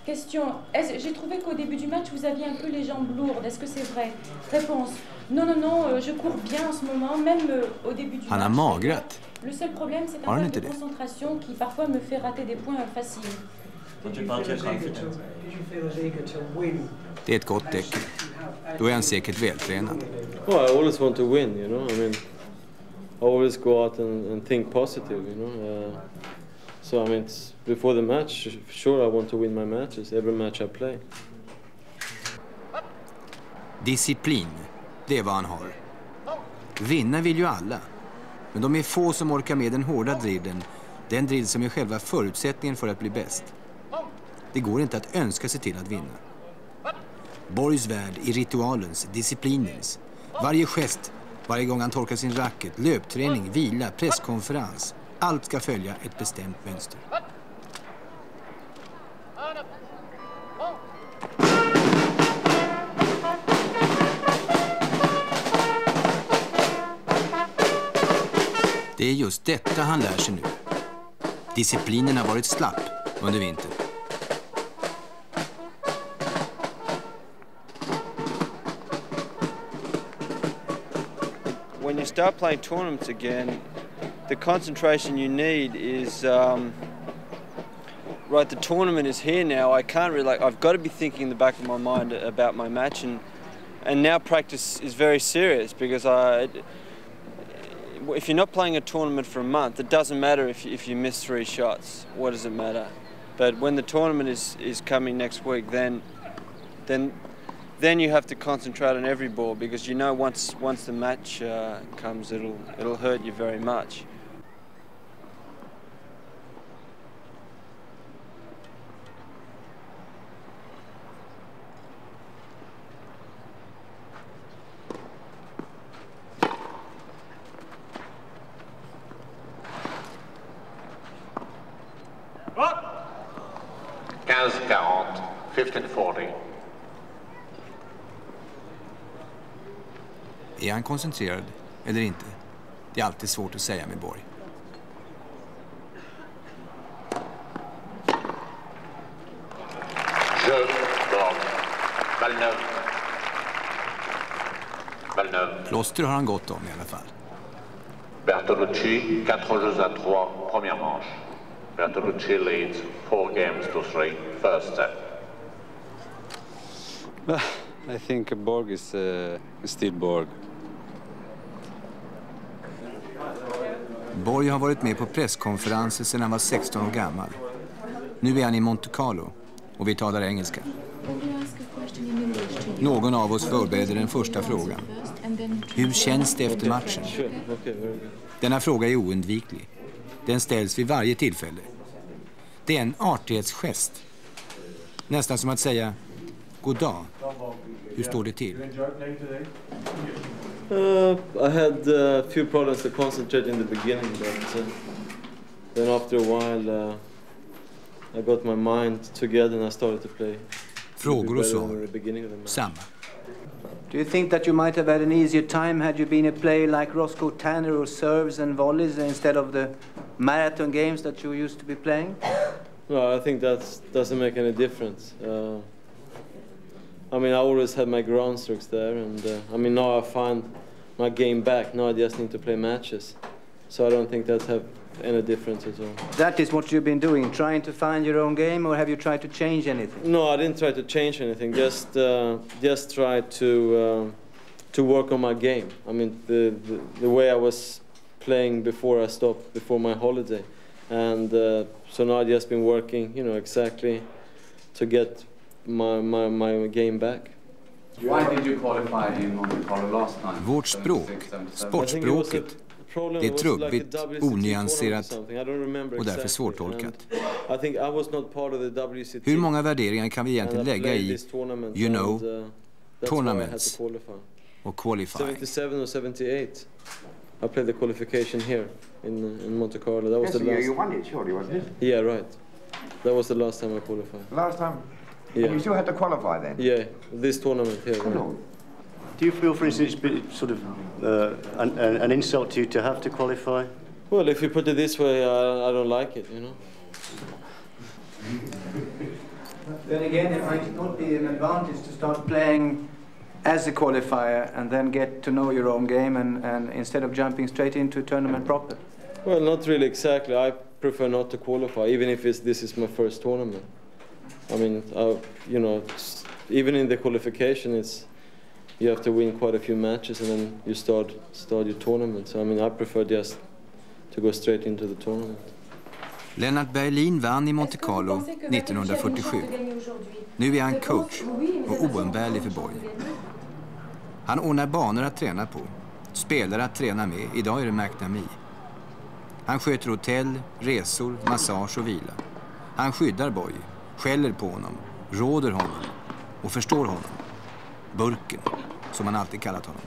Question. J'ai trouvé qu'au début du match, vous aviez un peu les jambes lourdes. Est-ce que c'est vrai? Réponse. Non, non, non, je cours bien en ce moment, même au début du match. Han har magrat. Le seul problème, c'est un problème de concentration qui parfois me fait rater des points faciles. Det är ett gott tecken. Då är han säkert vältränad. Well, I always want to win, you know. I mean, I always go out and think positive, you know. So I mean, before the match, sure I want to win my matches, every match I play. Disciplin, det är vad han har. Vinna vill ju alla. Men de är få som orkar med den hårda drillen. Den drill som är själva förutsättningen för att bli bäst. Det går inte att önska sig till att vinna. Borgs värld i ritualens, disciplinens. Varje gest, varje gång han torkar sin racket, löpträning, vila, presskonferens. Allt ska följa ett bestämt mönster. Det är just detta han lär sig nu. Disciplinen har varit slapp under vintern. When you start playing tournaments again, the concentration you need is right. The tournament is here now. I can't really. I've got to be thinking in the back of my mind about my match, and now practice is very serious because if you're not playing a tournament for a month, it doesn't matter if you miss 3 shots. What does it matter? But when the tournament is coming next week, then you have to concentrate on every ball because you know once the match comes, it'll hurt you very much. (15:40, 15:40). Är han koncentrerad eller inte? Det är alltid svårt att säga med Borg. Jeu, Borg. Balle neuve. Plåster har han gått om i alla fall. Bertolucci, 4 jeux à 3, première manche. Bertolucci leads 4 games to 3, first set. I think Borg is still Borg. Borg har varit med på presskonferenser sedan han var 16 år gammal. Nu är han i Monte Carlo och vi talar engelska. Någon av oss förbereder den första frågan. Hur känns det efter matchen? Denna fråga är oundviklig. Den ställs vid varje tillfälle. Det är en artighetsgest. Nästan som att säga god dag. Hur står det till? I had a few problems to concentrate in the beginning, but then after a while I got my mind together and I started to play. Frågor och svar. Samma. Do you think that you might have had an easier time had you been a player like Roscoe Tanner who serves and volleys instead of the marathon games that you used to be playing? No, I think that doesn't make any difference. I mean, I always had my ground strokes there, and I mean, now I find my game back. Now I just need to play matches. So I don't think that have any difference at all. That is what you've been doing, trying to find your own game, or have you tried to change anything? No, I didn't try to change anything. Just try to work on my game. I mean, the way I was playing before I stopped, before my holiday, and so now I've just been working, you know, exactly to get my game back. Why did you qualify in Monte Carlo last time? Vårt språk, sportspråket, det är trubbigt, onyanserat och därför svårtolkat. Hur många värderingar kan vi egentligen lägga i you know, tournaments och qualifying? 77 or 78. I played the qualification here in Monte Carlo. That was the last. You won it, surely, wasn't it? Yeah, right. That was the last time I qualified. Last time? Yeah. And you still had to qualify then? Yeah, this tournament here. Right. Do you feel, for instance, it's sort of an insult to you to have to qualify? Well, if you put it this way, I don't like it, you know. Then again, it might not be an advantage to start playing as a qualifier and then get to know your own game and instead of jumping straight into a tournament proper? Well, not really exactly. I prefer not to qualify, even if this is my first tournament. I mean, you know, even in the qualification, you have to win quite a few matches and then you start your tournament. So I mean, I prefer just to go straight into the tournament. Lennart Berlin vann i Monte Carlo 1947. Nu är han coach och oumbärlig för Borg. Han ordnar banor att träna på, spelare att träna med. Idag är det McNamee. Han sköter hotell, resor, massage och vila. Han skyddar Borg, skäller på honom, råder honom och förstår honom. Burken, som han alltid kallat honom.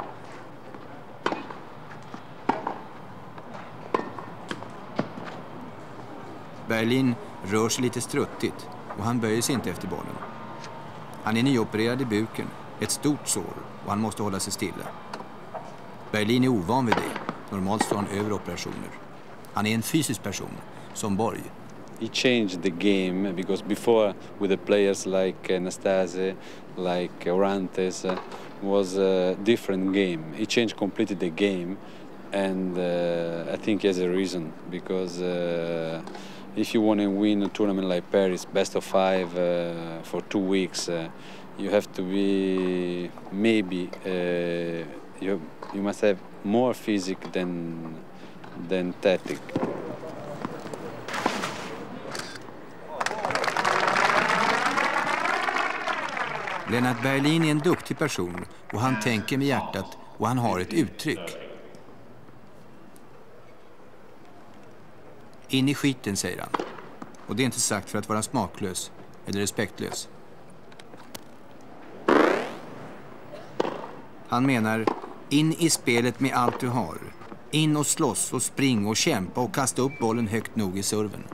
Berlin rör sig lite struttigt och han böjer sig inte efter bollen. Han är nyopererad i buken, ett stort sår, och han måste hålla sig stilla. Berlin är ovan vid det. Normalt står han över operationer. Han är en fysisk person, som Borg. He changed the game because before with the players like Nastase, like Orantes, was a different game. He changed completely the game, and I think he has a reason because if you want to win a tournament like Paris, best of 5 for 2 weeks, you have to be maybe you must have more physic than tactic. Lennart Berlin är en duktig person och han tänker med hjärtat och han har ett uttryck. In i skiten, säger han. Och det är inte sagt för att vara smaklös eller respektlös. Han menar, in i spelet med allt du har. In och slåss och spring och kämpa och kasta upp bollen högt nog i serven.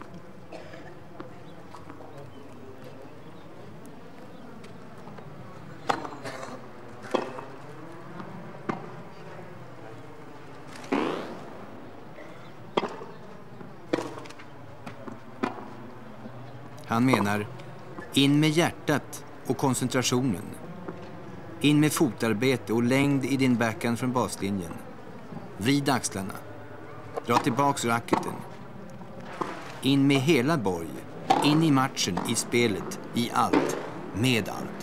Han menar, in med hjärtat och koncentrationen. In med fotarbete och längd i din backhand från baslinjen. Vrid axlarna. Dra tillbaks racketen. In med hela Borg. In i matchen, i spelet, i allt. Med allt.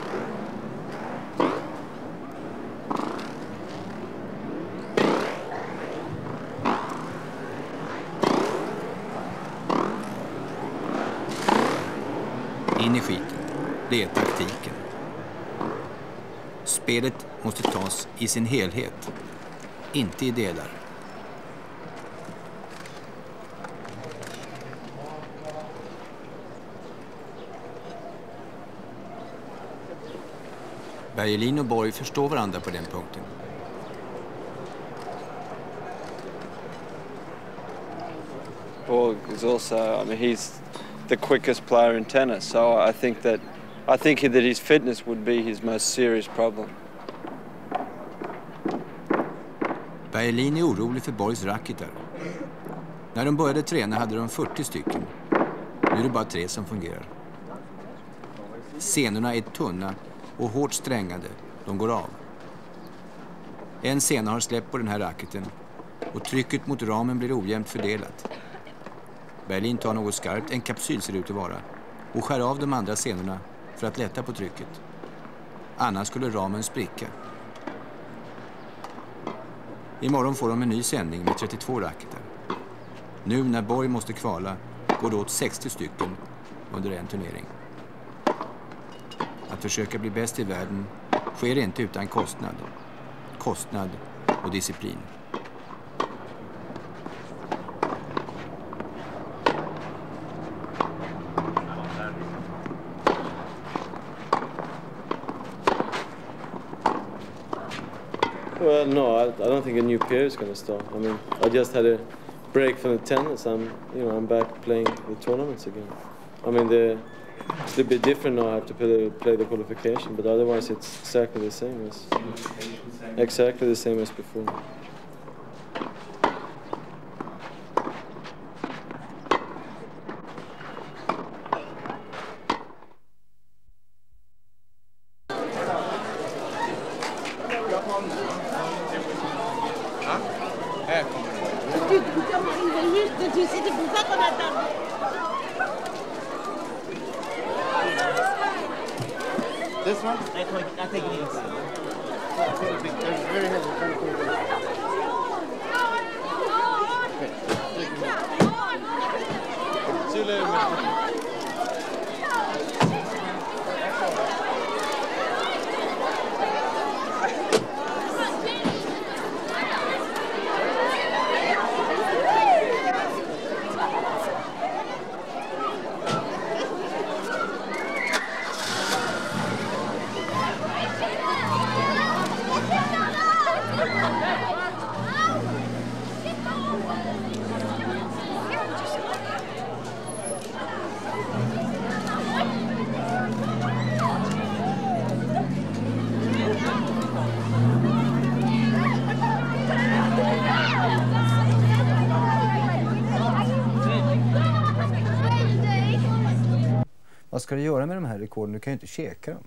In i skiten. Det är taktiken. Spelet måste tas i sin helhet. Inte i delar. Berlin och Borg förstår varandra på den punkten. Borg is also, I mean, he's the quickest player in tennis, so I think that his fitness would be his most serious problem. Berlin är orolig för Borgs racketar. När de började träna hade de 40 stycken. Nu är det bara 3 som fungerar. Senorna är tunna och hårt strängade. De går av. En sena har släppt på den här racketen och trycket mot ramen blir ojämnt fördelat. Berlin tar något skarpt, en kapsyl ser ut att vara, och skär av de andra senorna för att lätta på trycket. Annars skulle ramen spricka. Imorgon får de en ny sändning med 32 racketar. Nu när Borg måste kvala går det åt 60 stycken under en turnering. Att försöka bli bäst i världen sker inte utan kostnad. Kostnad och disciplin. Well, no, I don't think a new period is going to start. I mean, I just had a break from the tennis. I'm back playing the tournaments again. I mean, it's a bit different now. I have to play the qualification, but otherwise it's exactly the same as before. This one? I take it easy. Very heavy. See you later, man. Vad ska du göra med de här rekorden? Du kan ju inte käka dem.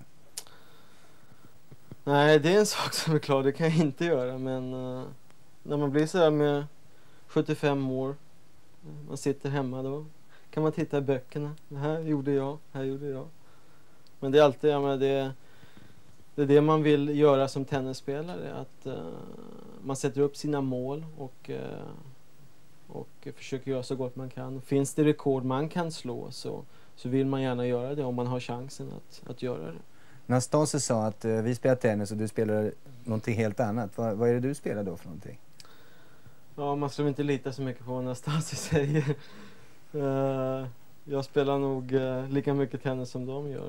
Nej, det är en sak som är klar. Det kan jag inte göra. Men när man blir så här med 75 år, man sitter hemma då, kan man titta i böckerna. Det här gjorde jag, här gjorde jag. Men det är alltid, jag menar, det är det man vill göra som tennisspelare. Att man sätter upp sina mål och försöker göra så gott man kan. Finns det rekord man kan slå så vill man gärna göra det om man har chansen att göra det. Nastase sa att vi spelar tennis och du spelar någonting helt annat. Vad är det du spelar då för någonting? Ja, man ska inte lita så mycket på vad Nastase säger. Jag spelar nog lika mycket tennis som de gör.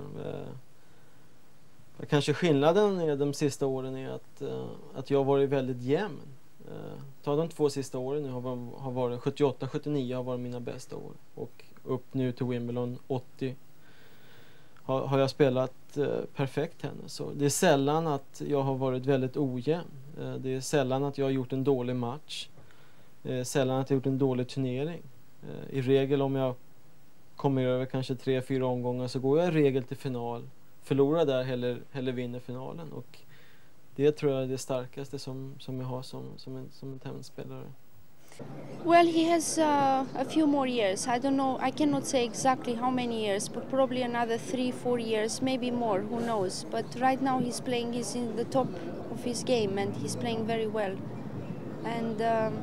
Kanske skillnaden är de sista åren är att jag har varit väldigt jämn. Ta de 2 sista åren nu har varit 78-79 har varit mina bästa år. Och upp nu till Wimbledon 80 har jag spelat perfekt tennis. Så det är sällan att jag har varit väldigt ojämn. Det är sällan att jag har gjort en dålig match. Sällan att jag har gjort en dålig turnering. I regel om jag kommer över kanske 3-4 omgångar så går jag i regel till final. Förlorar där eller vinner finalen. Och det tror jag är det starkaste som jag har som en tennisspelare. Well, he has a few more years. I don't know, I cannot say exactly how many years, but probably another 3-4 years, maybe more, who knows. But right now he's in the top of his game and he's playing very well. And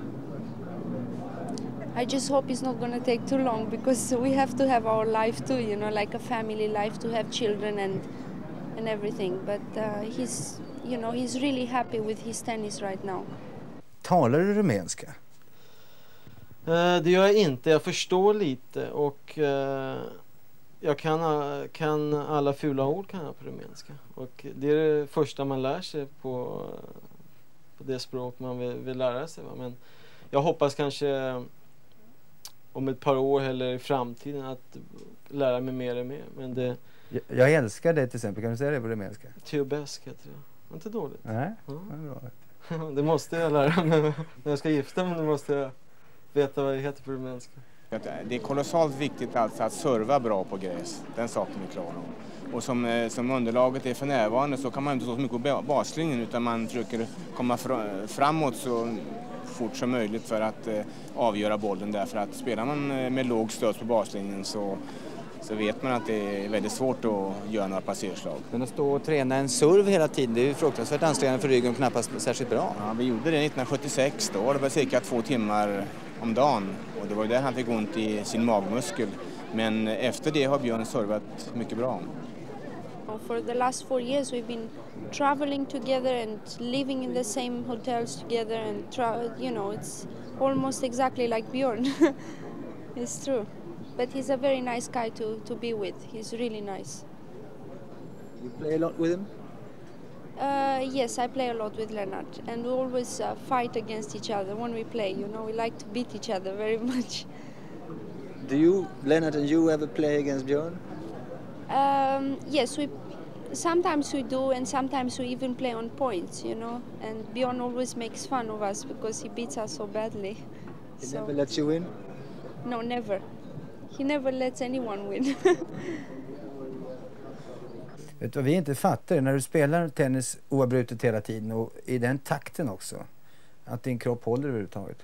I just hope it's not going to take too long because we have to have our life too, you know, like a family life, to have children and everything. But he's really happy with his tennis right now. Talar du rumänska? Det gör jag inte. Jag förstår lite och jag kan alla fula ord kan jag på rumänska. Och det är det första man lär sig på det språk man vill lära sig. Va? Men jag hoppas kanske om ett par år eller i framtiden att lära mig mer och mer. Men det... Jag älskar det till exempel. Kan du säga det på rumänska? Teobesk heter det. Inte dåligt. Nej, ja. Det är bra. Det måste jag lära mig när jag ska gifta mig. Det måste jag veta vad det heter på rumänska. Det är kolossalt viktigt alltså att serva bra på gräs. Den saken är klar om. Och som underlaget är för närvarande så kan man inte stå så mycket på baslinjen utan man försöker komma framåt så fort som möjligt för att avgöra bollen. Därför att spelar man med låg stöd på baslinjen så vet man att det är väldigt svårt att göra några passerslag. Men att stå och träna en serv hela tiden, det är ju fruktansvärt ansträngande för ryggen och knappast särskilt bra. Ja, vi gjorde det 1976 då. Det var cirka 2 timmar om dagen och det var ju där han fick ont i sin magmuskel. Men efter det har Björn servat mycket bra. For the last 4 years we've been traveling together and living in the same hotels together and it's almost exactly like Björn. It's true. But he's a very nice guy to be with. He's really nice. You play a lot with him? Yes, I play a lot with Lennart. And we always fight against each other when we play. You know, we like to beat each other very much. Do Lennart and you ever play against Björn? Yes, sometimes we do and sometimes we even play on points, you know. And Björn always makes fun of us because he beats us so badly. He never lets you win? No, never. He never lets anyone win. Vet du vad vi inte fattar? När du spelar tennis oavbrutet hela tiden och i den takten också, att din kropp håller överhuvudtaget.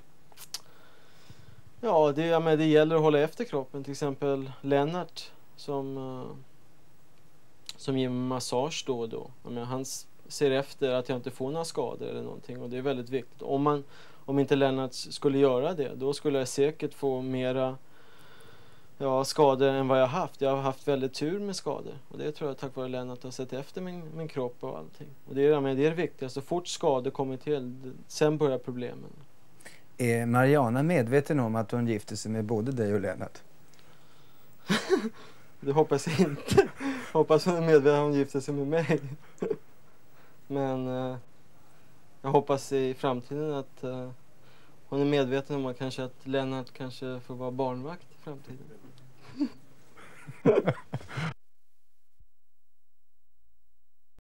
Ja, det gäller att hålla efter kroppen. Till exempel Lennart som som ger mig massage då och då. Jag menar, han ser efter att jag inte får några skador eller någonting, och det är väldigt viktigt. Om inte Lennart skulle göra det, då skulle jag säkert få mera skador än vad jag har haft. Jag har haft väldigt tur med skador, och det tror jag tack vare Lennart har sett efter min kropp och allting. Och det är det viktigaste. Så fort skador kommer till, sen börjar problemen. Är Mariana medveten om att hon gifter sig med både dig och Lennart? Det hoppas jag inte. Hoppas hon är medveten om att hon gifter sig med mig. Men jag hoppas i framtiden att hon är medveten om att Lennart kanske får vara barnvakt i framtiden.